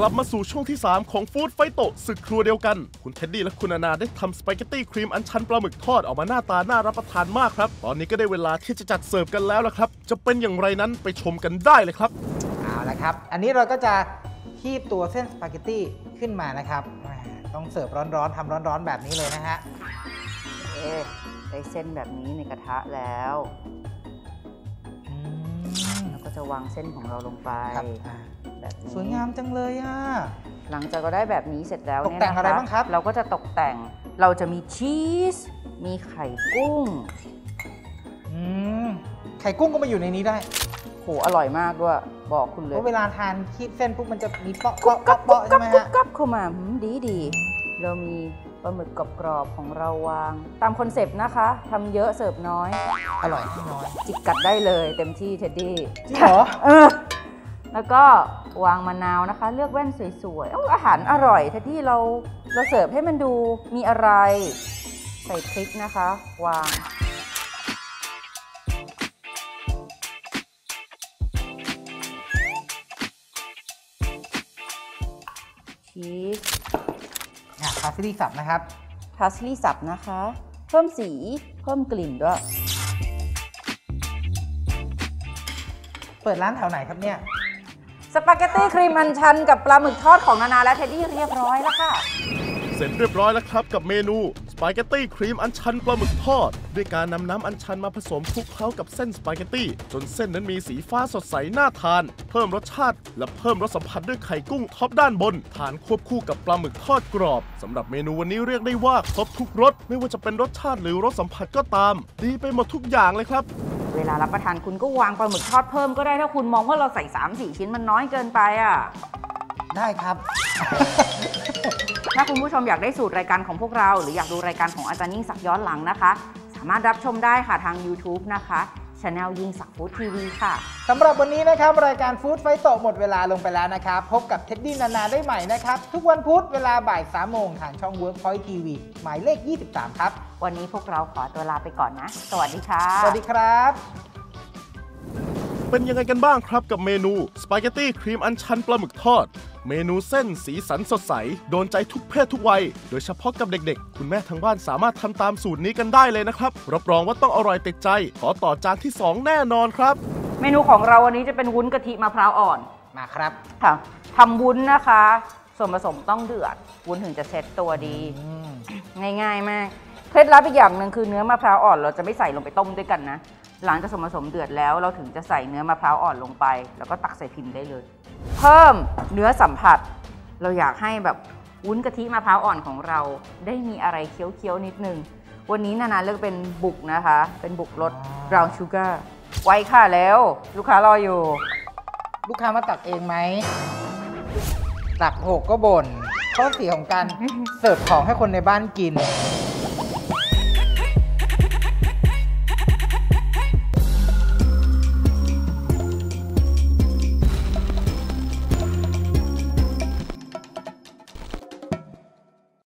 ลับมาสู่ช่วงที่ 3 ของฟู้ดไฟโตะศึกครัวเดียวกันคุณเท็ดดี้และคุณนานาได้ทำสปาเกตตี้ครีมอัญชันปลาหมึกทอดออกมาหน้าตาน่ารับประทานมากครับตอนนี้ก็ได้เวลาที่จะจัดเสิร์ฟกันแล้วละครับจะเป็นอย่างไรนั้นไปชมกันได้เลยครับเอาละครับอันนี้เราก็จะคีบตัวเส้นสปาเกตตี้ขึ้นมานะครับต้องเสิร์ฟร้อนๆทำร้อนๆแบบนี้เลยนะฮะได้เส้นแบบนี้ในกระทะแล้วแล้วก็จะวางเส้นของเราลงไปแบบนี้สวยงามจังเลยอ่ะหลังจากเราได้แบบนี้เสร็จแล้วตกแต่งอะไรบ้างครับเราก็จะตกแต่งเราจะมีชีสมีไข่กุ้งไข่กุ้งก็มาอยู่ในนี้ได้โหอร่อยมากด้วยบอกคุณเลยเพราะเวลาทานคีบเส้นปุ๊บมันจะมีเปาะใช่ไหมฮะกับเข้ามาดีเรามีปลาหมึกกรอบๆของเราวางตามคอนเซปต์นะคะทำเยอะเสิร์ฟน้อยอร่อยน้อยจิกกัดได้เลยเต็มที่เท็ดดี้จริงเหรอแล้วก็วางมะนาวนะคะเลือกแว่นสวยๆอาหารอร่อยเท็ดดี้เราเสิร์ฟให้มันดูมีอะไรใส่พริกนะคะวางชีสพาสลีย์สับนะครับพาสลีย์สับนะคะเพิ่มสีเพิ่มกลิ่นด้วยเปิดร้านแถวไหนครับเนี่ยสปาเกตตี้ครีมอัญชันกับปลาหมึกทอดของนานาและเท็ดดี้เรียบร้อยแล้วค่ะเสร็จเรียบร้อยแล้วครับกับเมนูสปาเกตตี้ครีมอัญชันปลาหมึกทอดด้วยการนำน้ำอัญชันมาผสมคลุกเคล้ากับเส้นสปาเกตตี้จนเส้นนั้นมีสีฟ้าสดใสน่าทานเพิ่มรสชาติและเพิ่มรสสัมผัสด้วยไข่กุ้งท็อปด้านบนทานควบคู่กับปลาหมึกทอดกรอบสำหรับเมนูวันนี้เรียกได้ว่าครบทุกรสไม่ว่าจะเป็นรสชาติหรือรสสัมผัสก็ตามดีไปหมดทุกอย่างเลยครับเวลารับประทานคุณก็วางปลาหมึกทอดเพิ่มก็ได้ถ้าคุณมองว่าเราใส่ 3-4 ชิ้นมันน้อยเกินไปอ่ะได้ครับถ้าคุณผู้ชมอยากได้สูตรรายการของพวกเราหรืออยากดูรายการของอาจารย์ยิ่งศักดิ์ย้อนหลังนะคะสามารถรับชมได้ค่ะทาง YouTube นะคะ Channel ยิ่งศักดิ์ฟู้ดทีวีค่ะสำหรับวันนี้นะครับรายการฟู้ดไฟโตะหมดเวลาลงไปแล้วนะครับพบกับเท็ดดี้นานาได้ใหม่นะครับทุกวันพุธเวลาบ่าย 3 โมงทางช่อง Workpoint TV หมายเลข 23 ครับวันนี้พวกเราขอตัวลาไปก่อนนะสวัสดีค่ะสวัสดีครับเป็นยังไงกันบ้างครับกับเมนูสปาเกตตี้ครีมอัญชันปลาหมึกทอดเมนูเส้นสีสันสดใสโดนใจทุกเพศทุกวัยโดยเฉพาะกับเด็กๆคุณแม่ทางบ้านสามารถทำตามสูตรนี้กันได้เลยนะครับรับรองว่าต้องอร่อยติดใจขอต่อจานที่ 2 แน่นอนครับเมนูของเราวันนี้จะเป็นวุ้นกะทิมะพร้าวอ่อนมาครับค่ะทำวุ้นนะคะส่วนผสมต้องเดือดวุ้นถึงจะเซ็ตตัวดีง่ายๆมากเคล็ดลับอีกอย่างหนึ่งคือเนื้อมะพร้าวอ่อนเราจะไม่ใส่ลงไปต้มด้วยกันนะหลังจากส่วนผสมเดือดแล้วเราถึงจะใส่เนื้อมะพร้าวอ่อนลงไปแล้วก็ตักใส่พิมพ์ได้เลยเพิ่มเนื้อสัมผัสเราอยากให้แบบวุ้นกะทิมะพร้าวอ่อนของเราได้มีอะไรเคี้ยวๆนิดนึงวันนี้นานาเลือกเป็นบุกนะคะเป็นบุกรส brown sugar ไว้ค่ะแล้วลูกค้ารออยู่ลูกค้ามาตักเองไหมตักหกก็บ่นข้อเสียของการเสิร์ฟของให้คนในบ้านกิน